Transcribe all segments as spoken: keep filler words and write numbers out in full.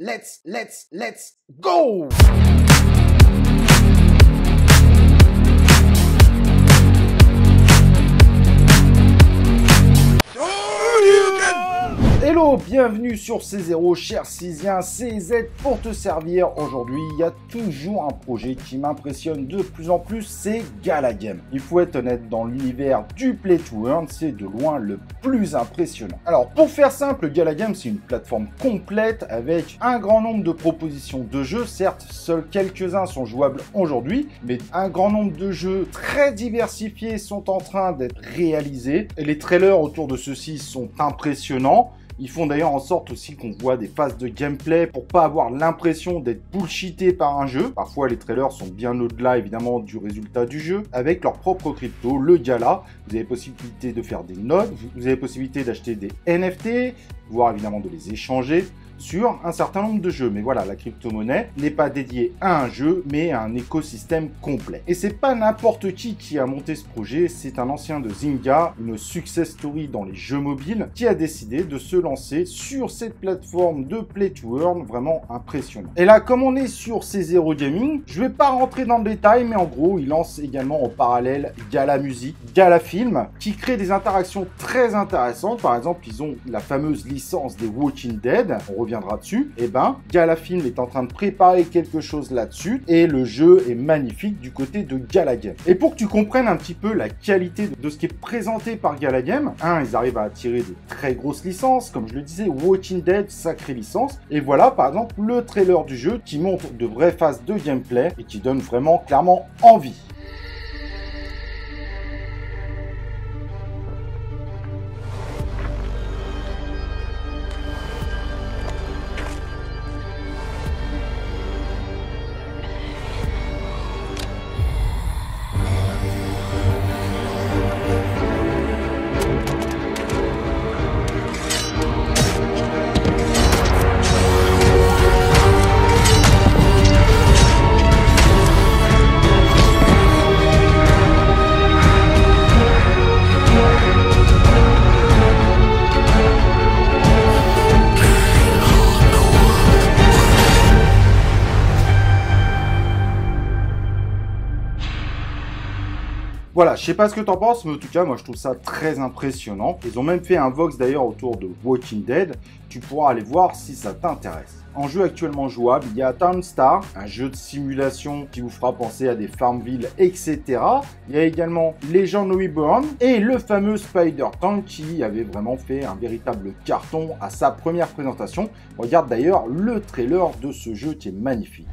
let's, let's, let's go! Hello, bienvenue sur C zéro, cher Césien, C Z pour te servir. Aujourd'hui, il y a toujours un projet qui m'impressionne de plus en plus, c'est Galagame. Il faut être honnête, dans l'univers du Play to Earn, c'est de loin le plus impressionnant. Alors, pour faire simple, Galagame, c'est une plateforme complète avec un grand nombre de propositions de jeux. Certes, seuls quelques-uns sont jouables aujourd'hui, mais un grand nombre de jeux très diversifiés sont en train d'être réalisés. Et les trailers autour de ceux-ci sont impressionnants. Ils font d'ailleurs en sorte aussi qu'on voit des phases de gameplay pour pas avoir l'impression d'être bullshité par un jeu. Parfois, les trailers sont bien au-delà, évidemment, du résultat du jeu. Avec leur propre crypto, le Gala, vous avez possibilité de faire des nodes, vous avez possibilité d'acheter des N F T, voire évidemment de les échanger sur un certain nombre de jeux. Mais voilà, la crypto-monnaie n'est pas dédiée à un jeu, mais à un écosystème complet. Et c'est pas n'importe qui qui a monté ce projet, c'est un ancien de Zynga, une success story dans les jeux mobiles, qui a décidé de se lancer sur cette plateforme de Play to Earn vraiment impressionnant. Et là, comme on est sur C zéro Gaming, je vais pas rentrer dans le détail, mais en gros, il lance également en parallèle Gala Musique, Gala Film, qui crée des interactions très intéressantes. Par exemple, ils ont la fameuse licence des Walking Dead, on viendra dessus. Et ben, Gala Film est en train de préparer quelque chose là-dessus et le jeu est magnifique du côté de Galagame. Et pour que tu comprennes un petit peu la qualité de ce qui est présenté par Galagame, hein, ils arrivent à attirer de très grosses licences, comme je le disais, Walking Dead, sacrée licence. Et voilà, par exemple, le trailer du jeu qui montre de vraies phases de gameplay et qui donne vraiment clairement envie. Voilà, je sais pas ce que t'en penses, mais en tout cas, moi je trouve ça très impressionnant. Ils ont même fait un Vox d'ailleurs autour de Walking Dead. Tu pourras aller voir si ça t'intéresse. En jeu actuellement jouable, il y a Townstar, un jeu de simulation qui vous fera penser à des Farmville, et cetera. Il y a également Legend Reborn et le fameux Spider-Tank qui avait vraiment fait un véritable carton à sa première présentation. Regarde d'ailleurs le trailer de ce jeu qui est magnifique.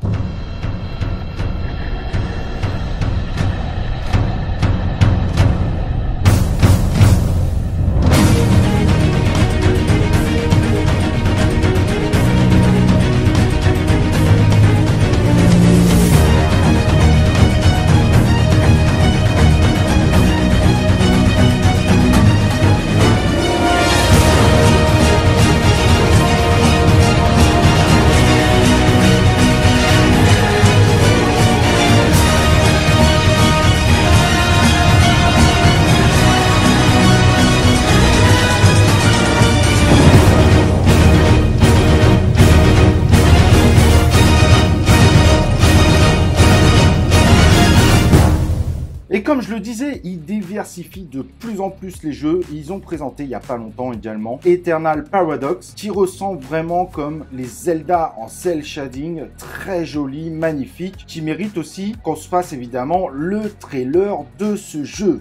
Et comme je le disais, ils diversifient de plus en plus les jeux. Ils ont présenté il n'y a pas longtemps également Eternal Paradox, qui ressent vraiment comme les Zelda en cel shading, très joli, magnifique, qui mérite aussi qu'on se fasse évidemment le trailer de ce jeu.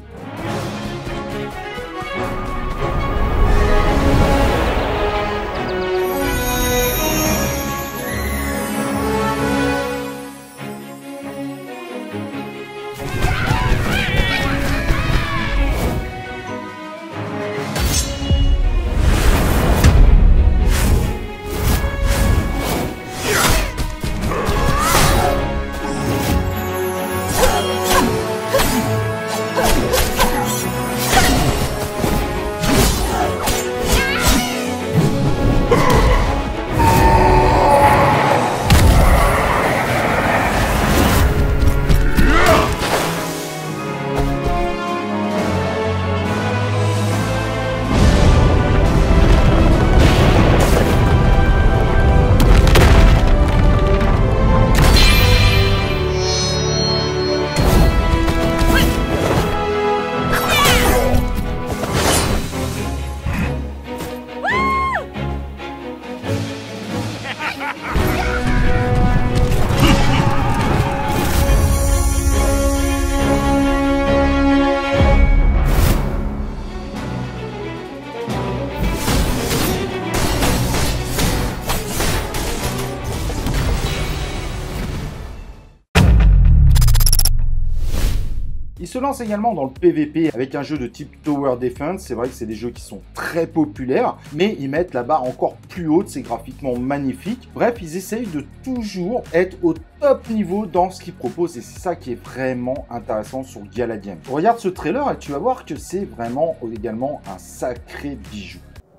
se lance également dans le P V P avec un jeu de type Tower Defense. C'est vrai que c'est des jeux qui sont très populaires, mais ils mettent la barre encore plus haute, c'est graphiquement magnifique. Bref, ils essayent de toujours être au top niveau dans ce qu'ils proposent et c'est ça qui est vraiment intéressant sur Gala Games. Regarde ce trailer et tu vas voir que c'est vraiment également un sacré bijou.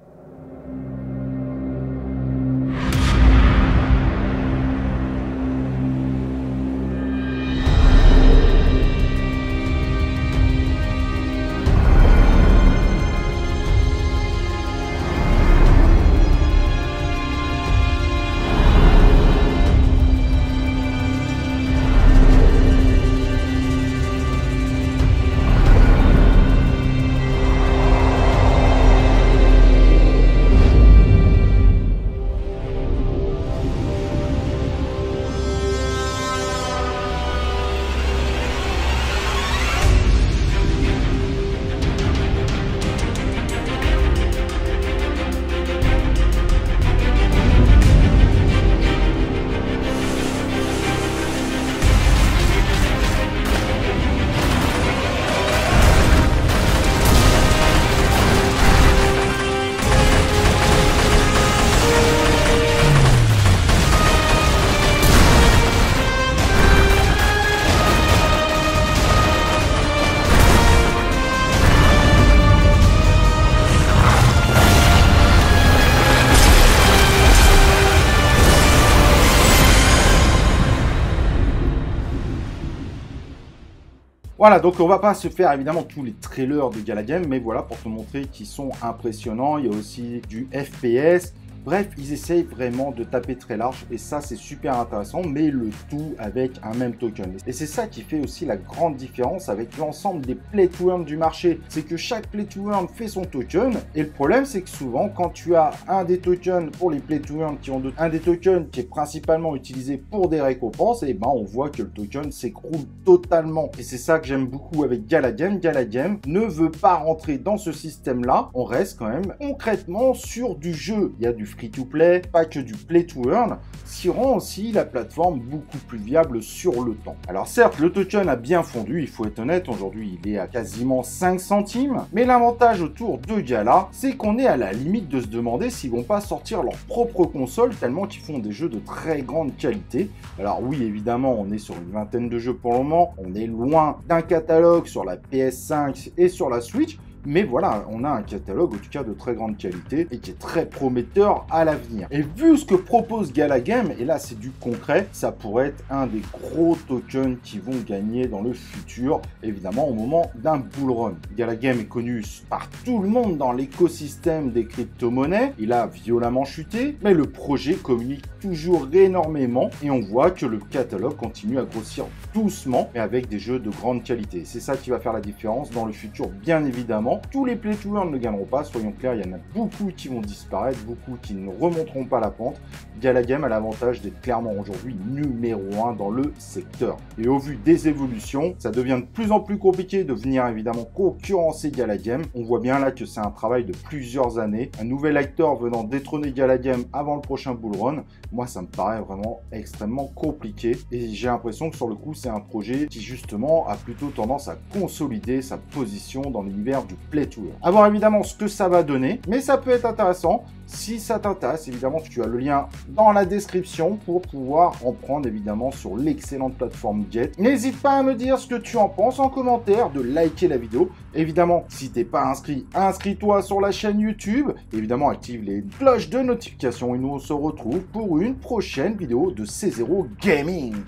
Voilà, donc on va pas se faire évidemment tous les trailers de Gala Games, mais voilà pour te montrer qu'ils sont impressionnants. Il y a aussi du F P S. Bref, ils essayent vraiment de taper très large et ça c'est super intéressant, mais le tout avec un même token. Et c'est ça qui fait aussi la grande différence avec l'ensemble des play to earn du marché. C'est que chaque play to earn fait son token et le problème c'est que souvent quand tu as un des tokens pour les play to earn qui ont de... un des tokens qui est principalement utilisé pour des récompenses, et ben on voit que le token s'écroule totalement. Et c'est ça que j'aime beaucoup avec Gala Games. Gala Games ne veut pas rentrer dans ce système-là. On reste quand même concrètement sur du jeu. Il y a du free-to-play, pas que du play-to-earn, ce qui rend aussi la plateforme beaucoup plus viable sur le temps. Alors certes, le token a bien fondu, il faut être honnête, aujourd'hui il est à quasiment cinq centimes, mais l'avantage autour de Gala, c'est qu'on est à la limite de se demander s'ils vont pas sortir leur propre console, tellement qu'ils font des jeux de très grande qualité. Alors oui, évidemment, on est sur une vingtaine de jeux pour le moment, on est loin d'un catalogue sur la P S cinq et sur la Switch, mais voilà, on a un catalogue en tout cas de très grande qualité et qui est très prometteur à l'avenir. Et vu ce que propose Gala Games, et là c'est du concret, ça pourrait être un des gros tokens qui vont gagner dans le futur, évidemment au moment d'un bull run. Gala Games est connu par tout le monde dans l'écosystème des crypto-monnaies, il a violemment chuté, mais le projet communique toujours énormément et on voit que le catalogue continue à grossir doucement mais avec des jeux de grande qualité. C'est ça qui va faire la différence dans le futur, bien évidemment. Tous les play to earn ne gagneront pas, soyons clairs, il y en a beaucoup qui vont disparaître, beaucoup qui ne remonteront pas la pente. Gala Games a l'avantage d'être clairement aujourd'hui numéro un dans le secteur. Et au vu des évolutions, ça devient de plus en plus compliqué de venir évidemment concurrencer Gala Games. On voit bien là que c'est un travail de plusieurs années. Un nouvel acteur venant détrôner Gala Games avant le prochain bull run, moi ça me paraît vraiment extrêmement compliqué. Et j'ai l'impression que sur le coup, c'est un projet qui justement a plutôt tendance à consolider sa position dans l'univers du play to earn. À voir évidemment ce que ça va donner, mais ça peut être intéressant. Si ça t'intéresse, évidemment, tu as le lien dans la description pour pouvoir en prendre évidemment sur l'excellente plateforme Get. N'hésite pas à me dire ce que tu en penses en commentaire, de liker la vidéo. Évidemment, si t'es pas inscrit, inscris-toi sur la chaîne YouTube. Évidemment, active les cloches de notification et nous on se retrouve pour une prochaine vidéo de C zéro Gaming.